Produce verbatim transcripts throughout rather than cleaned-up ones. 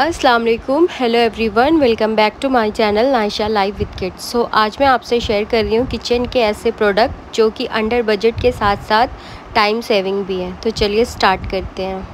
अस्सलाम वालेकुम, hello everyone, welcome back to my channel Naisha live with kids. So आज मैं आपसे शेयर कर रही हूँ किचन के ऐसे प्रोडक्ट जो कि अंडर बजट के साथ साथ टाइम सेविंग भी हैं। तो चलिए स्टार्ट करते हैं।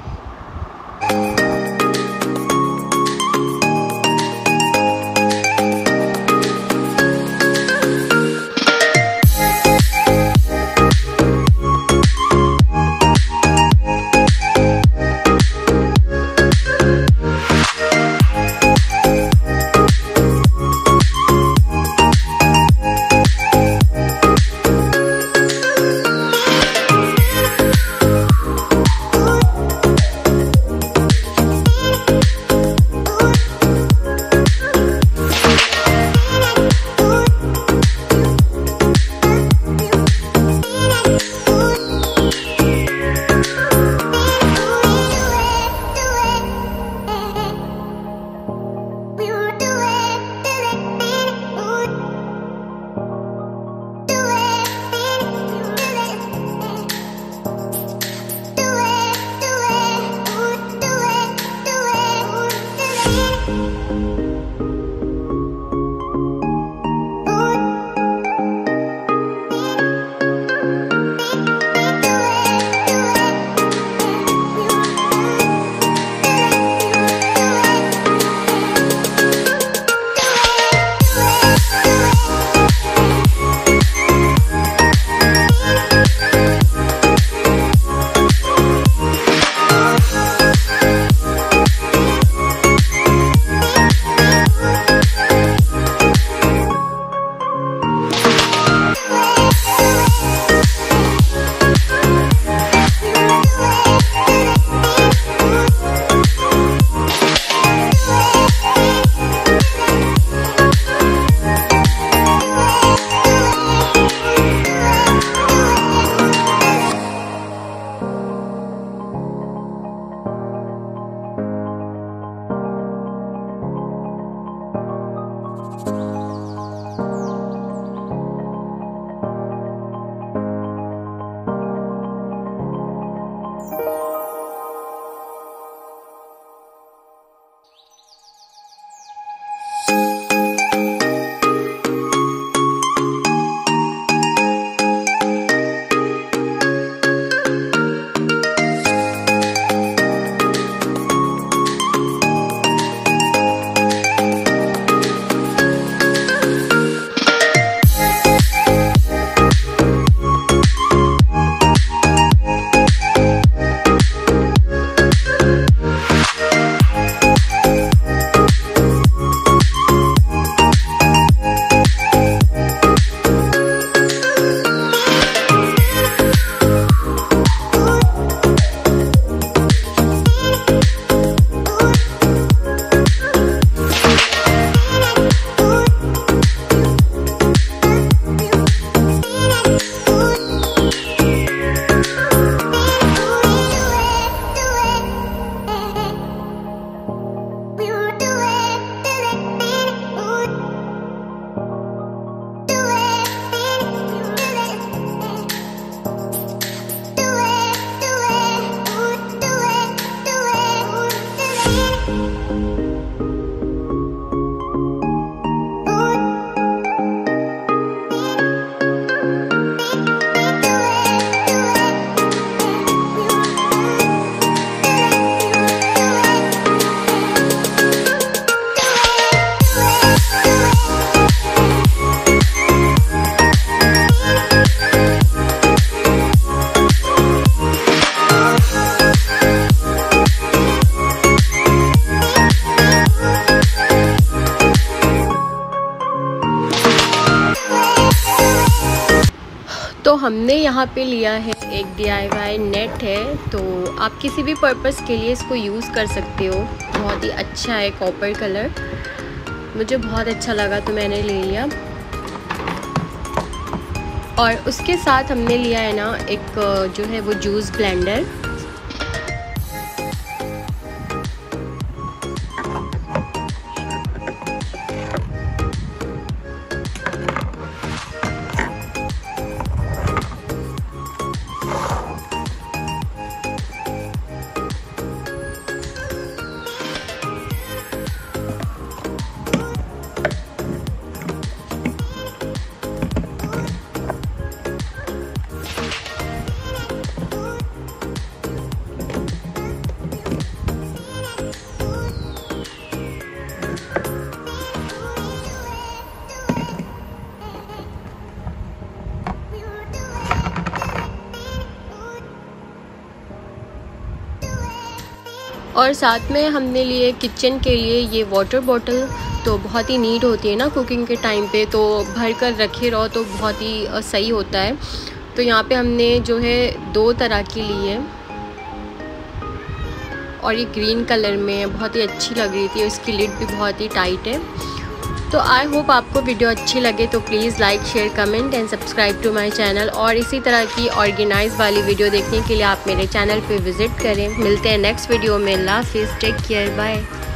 तो हमने यहाँ पे लिया है एक डी आई वाई नेट है, तो आप किसी भी पर्पस के लिए इसको यूज़ कर सकते हो। बहुत ही अच्छा है, कॉपर कलर, मुझे बहुत अच्छा लगा तो मैंने ले लिया। और उसके साथ हमने लिया है ना एक जो है वो जूस ब्लेंडर। और साथ में हमने लिए किचन के लिए ये वाटर बॉटल, तो बहुत ही नीट होती है ना कुकिंग के टाइम पे, तो भर कर रखे रहो तो बहुत ही सही होता है। तो यहाँ पे हमने जो है दो तरह की ली है और ये ग्रीन कलर में है, बहुत ही अच्छी लग रही थी। इसकी लिड भी बहुत ही टाइट है। तो आई होप आपको वीडियो अच्छी लगे, तो please like share comment and subscribe to my channel. और इसी तरह की ऑर्गेनाइज वाली वीडियो देखने के लिए आप मेरे चैनल पे विज़िट करें। मिलते हैं नेक्स्ट वीडियो में। अल्लाह हाफिज़, टेक केयर, बाय।